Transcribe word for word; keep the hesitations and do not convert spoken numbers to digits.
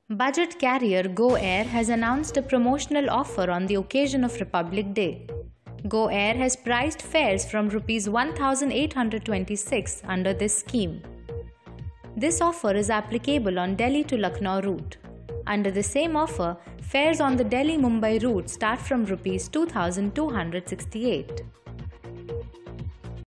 Budget carrier GoAir has announced a promotional offer on the occasion of Republic Day. GoAir has priced fares from rupees one thousand eight hundred twenty-six under this scheme. This offer is applicable on Delhi to Lucknow route. Under the same offer, fares on the Delhi-Mumbai route start from rupees two thousand two hundred sixty-eight.